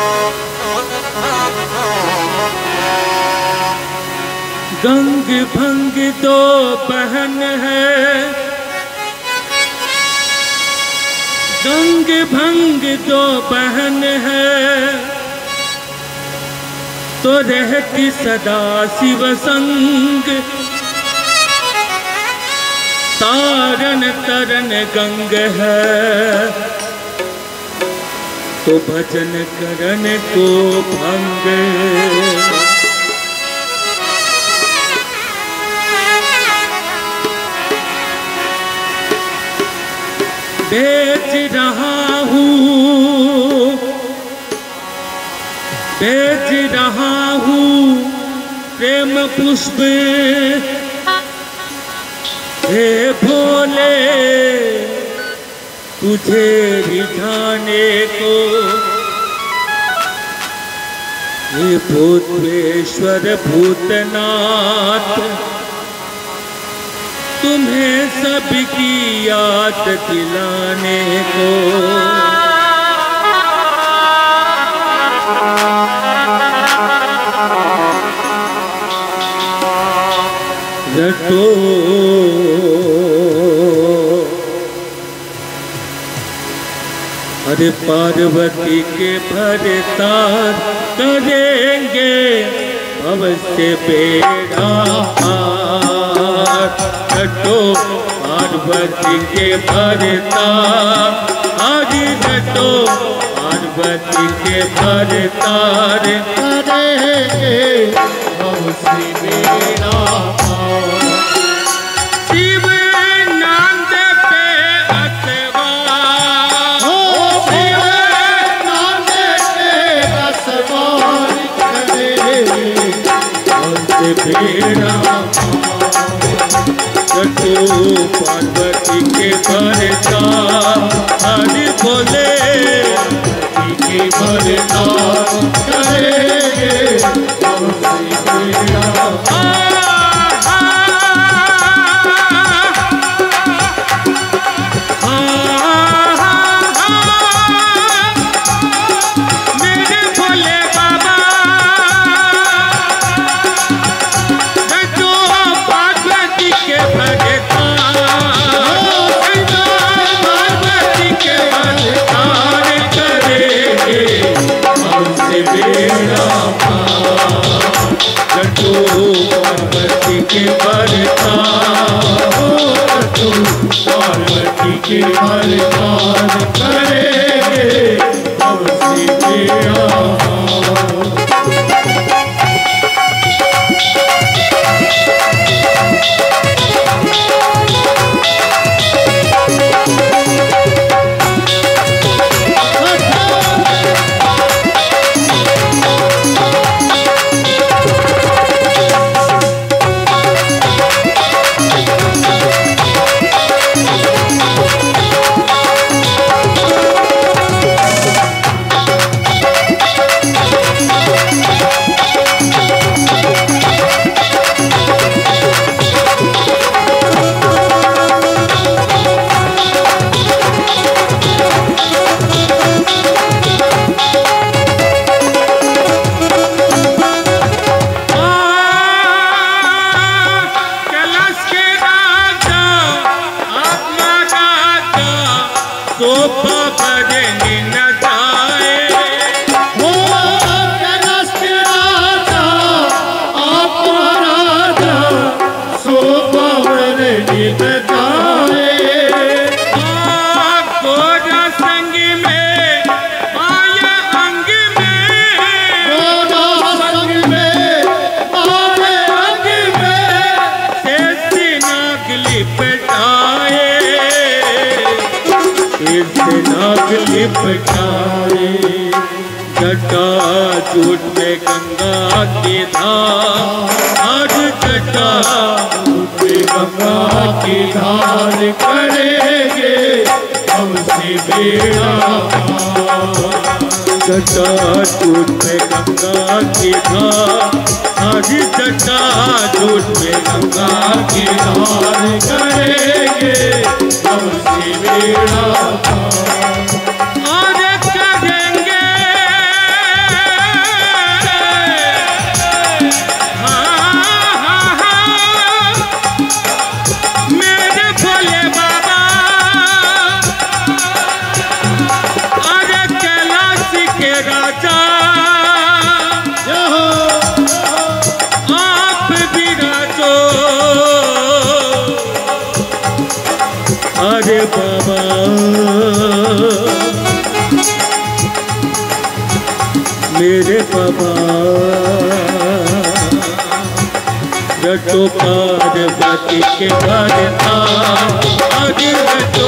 गंग भंग दो बहन है, गंग भंग दो बहन है, तो रहती सदा शिव संग। तारन तरन गंग है, तो भजन करन को भंग। बेच रहा हूँ, बेच रहा हूँ प्रेम पुष्प, हे भोले तुझे रिझाने को। हे भूतेश्वर भूतनाथ तुम्हें सबकी याद दिलाने को। रटो अरे पार्वती के भरतार करेंगे भव से बेड़ा पार। रटो पार्वती के भरतार, हरि रटो पार्वती के भरतार करेंगे भव से बेड़ा पार। शिव नंद पे अतवार, शिव नंद पे अतवार करेंगे भव से बेड़ा पार। रटो पार्वती के भरतार, हरि बोले पार्वती के भरतार करेंगे भव से बेड़ा पार। पार्वती के भरतार, पार्वती के भरतार करेंगे भव से बेड़ा पार। जटा जूट में गंगा की धार, आज जटा जूट में गंगा की धार करेंगे भव से बेड़ा पार। जटा जूट में गंगा की धार, आज जटा जूट में गंगा की धार करेंगे भव से बेड़ा पार। अरे बाबा मेरे बाबा जटो पार्वती के घर था अरे तो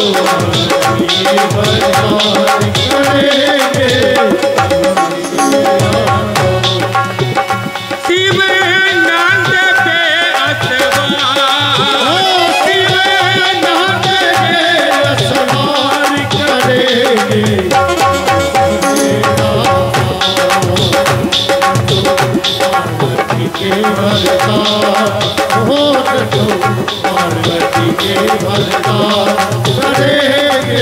करेंगे शिव नंद पे असवार करेंगे पार्वती के भरता करेंगे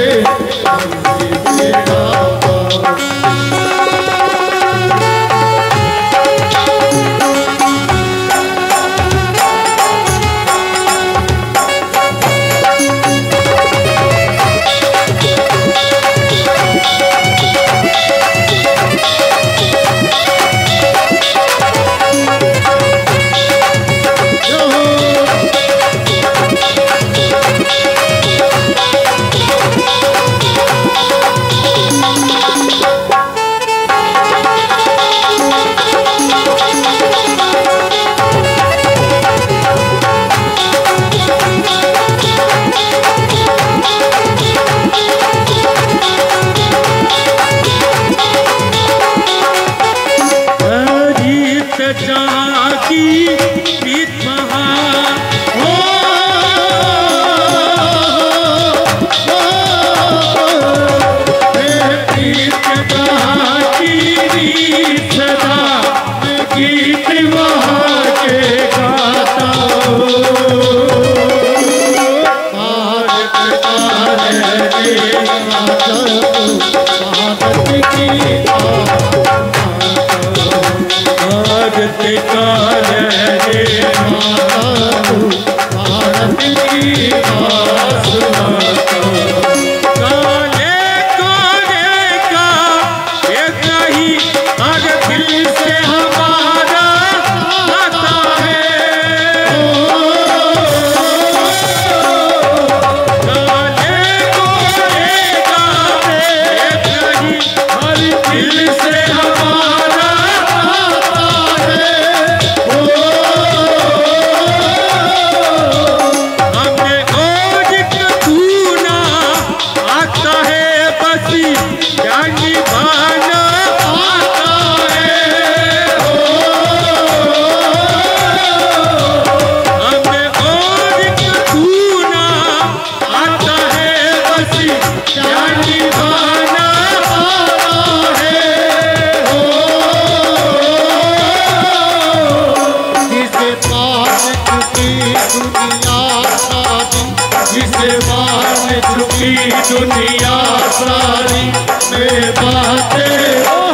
दुनिया सारी में बातें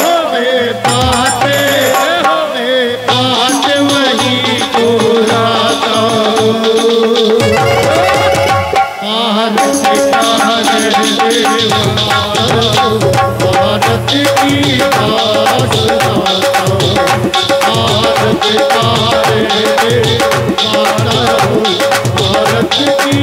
वही दोहराता भारत की भारत की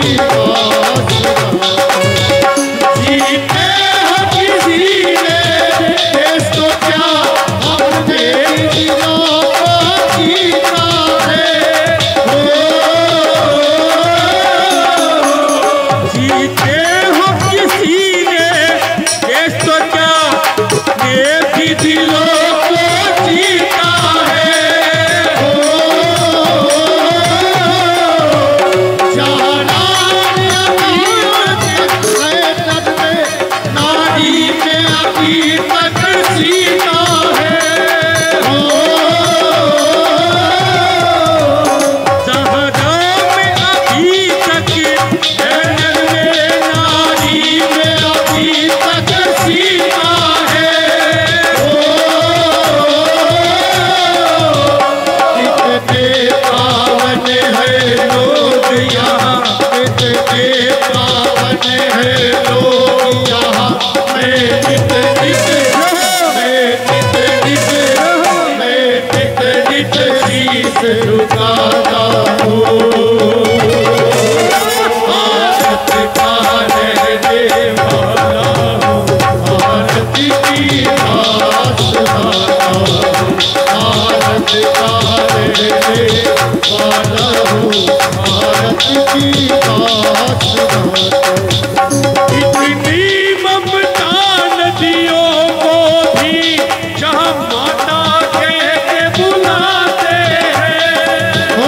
इतनी ममता नदियों को भी जहाँ माता कह के बुलाते हैं।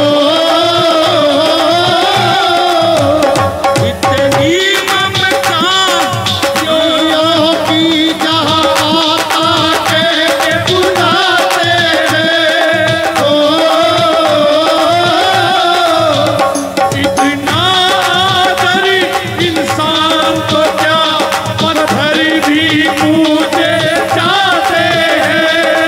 इतनी ममता नदियों की जहाँ माता कह के बुलाते हैं। इतना आदर इंसान को क्या पत्थर भी पूजे जाते हैं।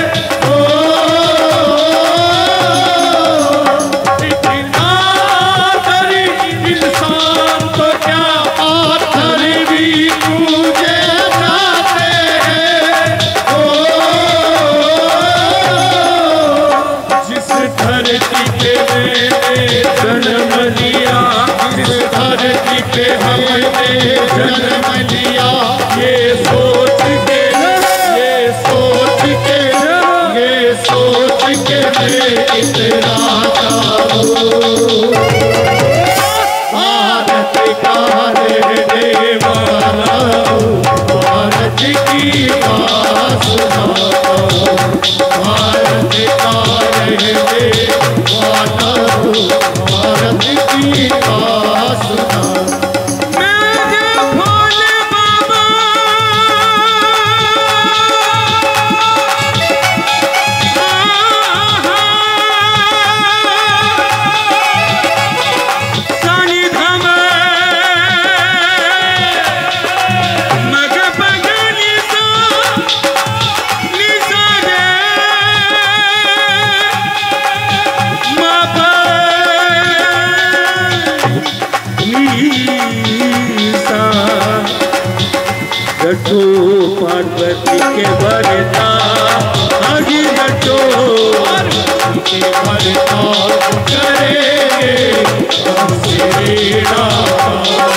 इतना आदर इंसान को क्या पत्थर भी पूजे जाते हैं। जिस धरती पे मैंने जन्म लिया, जिस धरती पे हमने जन्म लिया, ये सोच के मैं इतराता हूँ। भारत का रहने वाला हूँ, भारत की बात सुनाता हूँ। भारत का रहने वाला हूँ, भारत की बात सुनाता हूँ। मेरे भोले बाबा सानिधम मग बगनी सा निसा रे मापा निसा गठो पार्वती के भरता आगे गठो पार्वती के भरता करेंगे हमसे बेड़ा पार।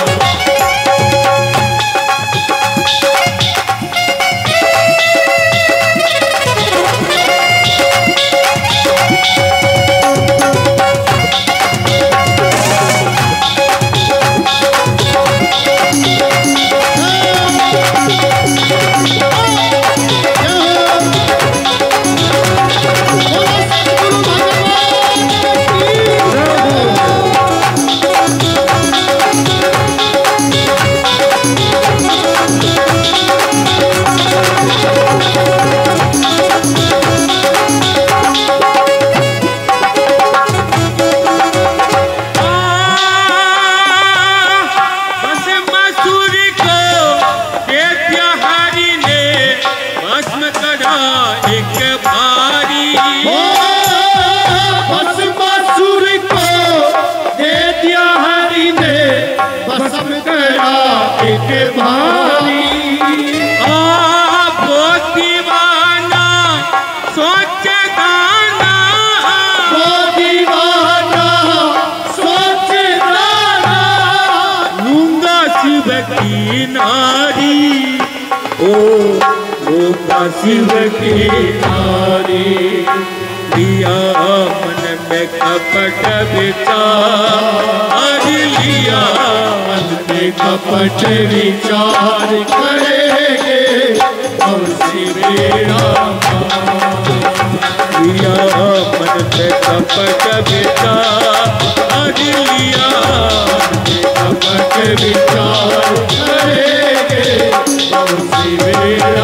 शिव की नारी लिया मन में कपट विचार, लिया मन में कपट विचार करेंगे और शिवेरा लिया मन में कपट विचार, लिया मन में कपट विचार करेंगे और शिवेरा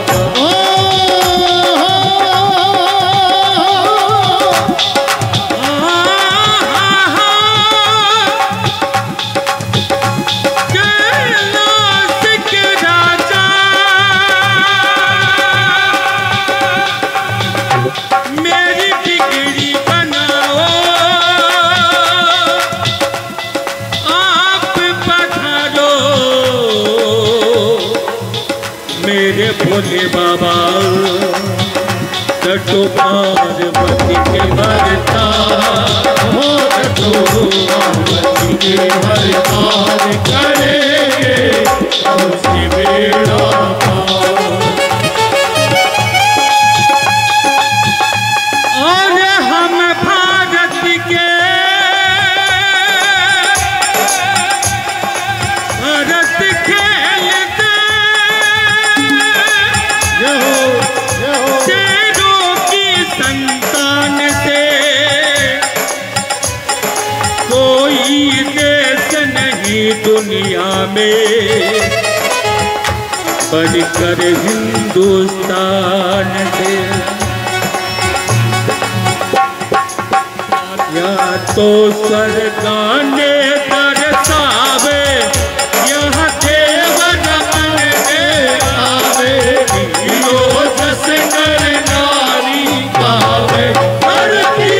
भोले बाबा कटो पार्वती के भरता हो, कटो पार्वती के भरता करेंगे और शिवेरा और हम भारत के दुनिया में बढ़कर हिंदुस्तान से। या तो सरगाने दर्शावे यहाँ देव रमन आवे, हीरो जस नर नारी पावे। धरती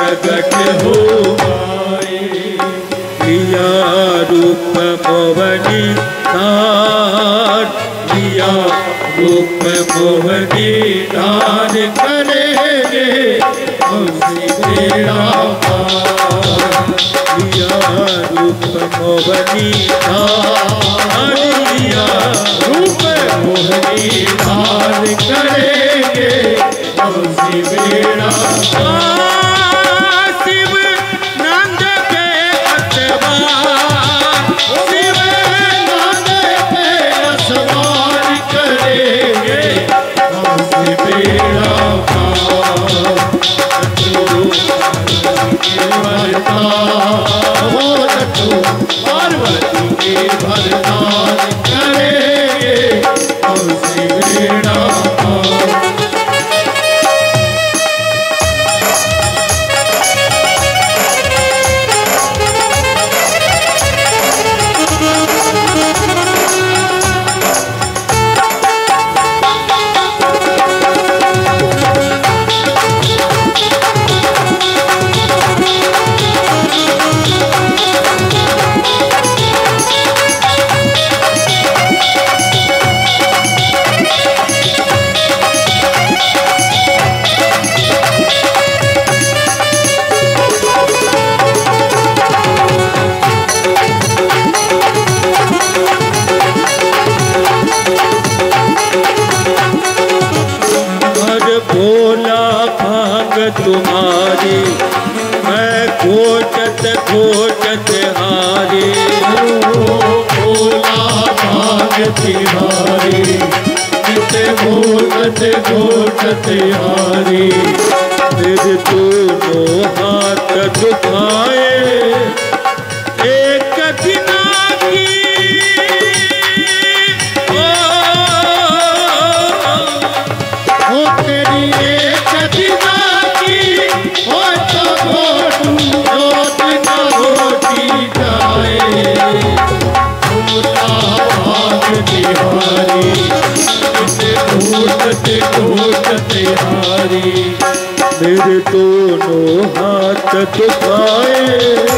प्रगट हो आए। लिया रूप मोहनी धार, लिया रूप मोहनी धार, करेंगे हमसे बेड़ा पार। लिया रूप मोहनी धार, लिया रूप मोहनी धार, करेंगे हमसे बेड़ा पार। शिव नंद के अतवार, शिव नंद के असवार, करेंगे हमसे बेड़ा पार। पार्वती के वरदान, करेंगे हमसे बेड़ा पार। तुम्हारी मैं खोजत खोजत हारे। भोला भाग तिहारी, नित खोजत खोजत हारे। फिर दोनों हाथ दुखाए एक दिना की, ओ तेरी एक दिना मेरे दोनों हाथ दुखाए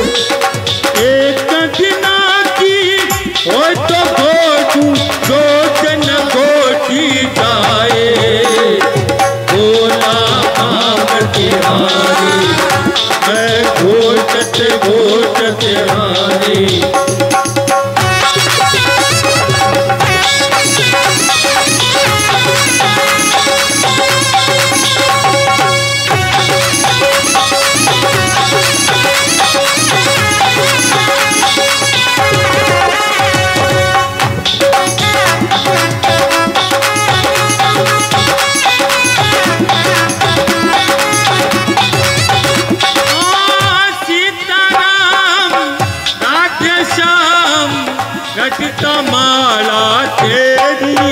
एक दिना की, हो तो गोटू गोचन गोटी जाए। भोला भाग तिहारी, मैं घोटत घोटत हारी। घटता माला तेरी,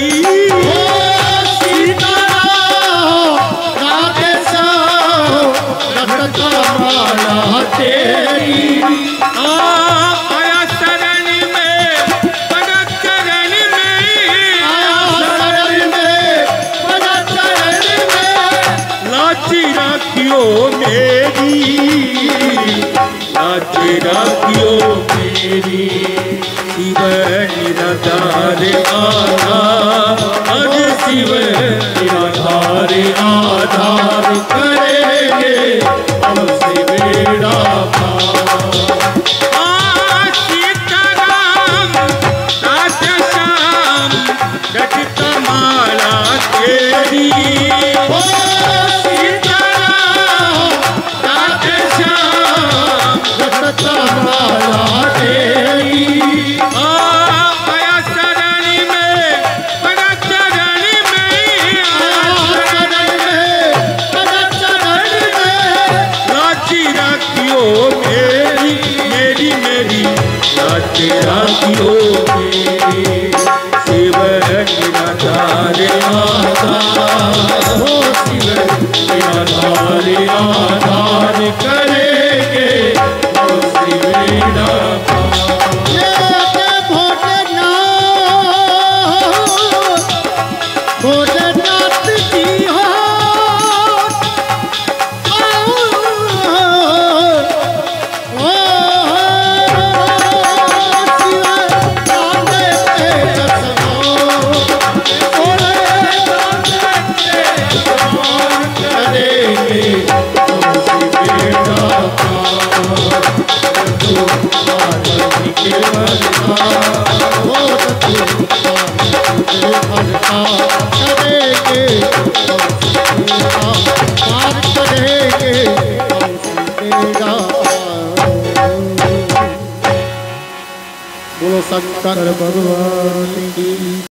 सीताराम राधे श्याम, घटता माला तेरी। आया शरण में, बड़ा चरण में, आया शरण में, बड़ा चरण में। लाची राखियो मेरी, लाची राखियो मेरी। शिव निराधार आधार, अज शिव निराधार आधार, करेंगे हमसे बेड़ा पार। सीताराम राधे श्याम, घटता माला तेरी। सीताराम राधे श्याम, घटता माला तेरी। आया शरण में, बड़ा चरण में, आया शरण में, बड़ा चरण में। लाची राखियो मेरी, शंकर भगवान की।